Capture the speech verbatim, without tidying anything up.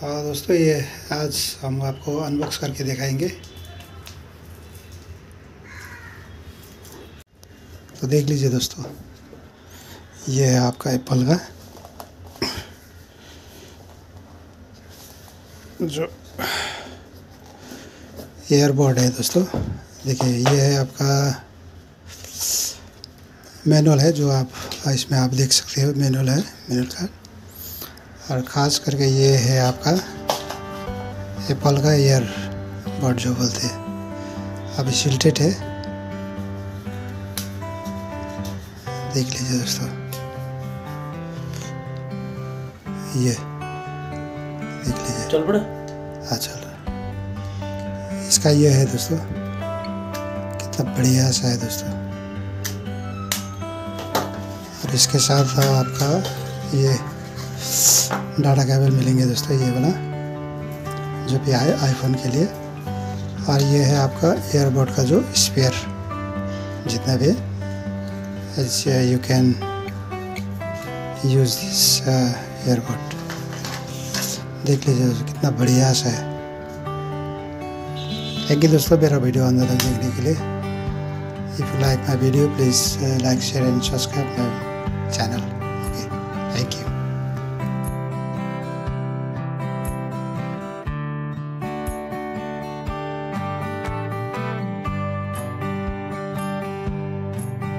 और दोस्तों ये आज हम आपको अनबॉक्स करके दिखाएंगे। तो देख लीजिए दोस्तों, ये है आपका एप्पल का जो ईयरबड है दोस्तों। देखिए ये है आपका मैनुअल है, जो आप इसमें आप देख सकते हो, मैनुअल है मैनुअल का। और ख़ास करके ये है आपका एप्पल का ईयरबड जो बोलते हैं, अभी सिल्टेड है। देख लीजिए दोस्तों, ये देख लीजिए। चल पड़ा। हाँ चल रहा। इसका ये है दोस्तों, कितना बढ़िया सा है दोस्तों। और इसके साथ आपका ये डाटा केबल मिलेंगे दोस्तों, ये वाला जो भी है आईफोन के लिए। और ये है आपका ईयरबड का जो स्पेयर जितना भी है, you can use this earbud. देख लीजिए दोस्तों, कितना बढ़िया सा है। थैंक यू दोस्तों मेरा वीडियो अंदर तक देखने के लिए। If you like my video please like share and subscribe my channel.